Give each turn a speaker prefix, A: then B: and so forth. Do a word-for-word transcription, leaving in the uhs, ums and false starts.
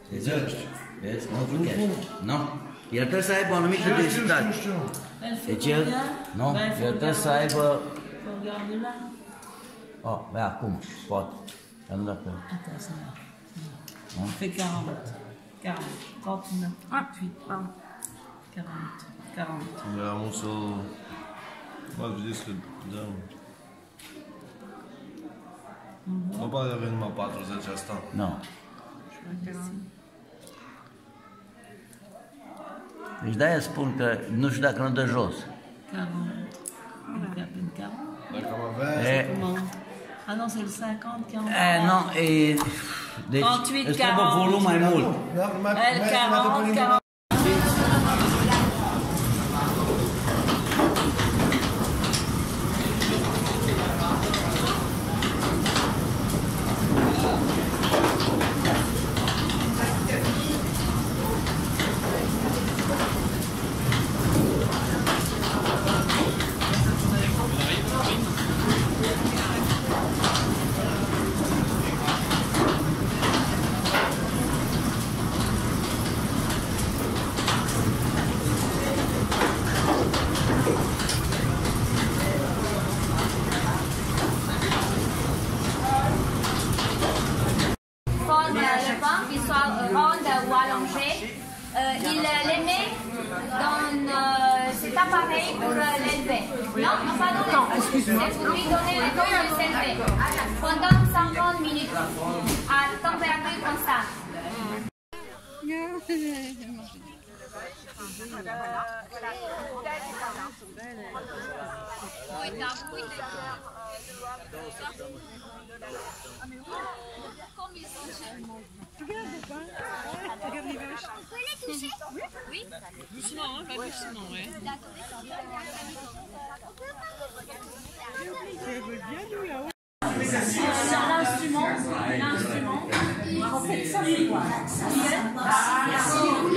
A: Exact. Vezi? Nu truchești. Nu. El trebuie să aibă o anumită densitate. Deci el, nu, el trebuie să aibă... Oh, băi, acum, pot. Dar nu dacă...
B: Fait quarante. quarante. trente-neuf. trente-huit. quarante. quarante.
C: Da, am să... Mă vedeți că... Da. Nu poate avea numai patruzeci asta.
A: Nu. Deci de-aia spun că nu știu dacă nu dă jos.
B: quarante.
C: Dacă am avea...
A: E,
B: Ah non, c'est le cinquante, quarante.
A: e, nu, e... Deci
B: treizeci opt,
A: îți trebuie volum mai mult.
B: Elle, quarante, quarante.
D: Ou allongé, euh, il les met dans euh, cet appareil pour euh, l'élever. Non, non, pardon, c'est pour lui donner le temps de s'élever pendant cinquante minutes à température constante.
E: On peut les toucher? Oui.
B: Doucement, hein, pas doucement, ouais.
D: L'instrument, l'instrument, en fait, ça c'est quoi?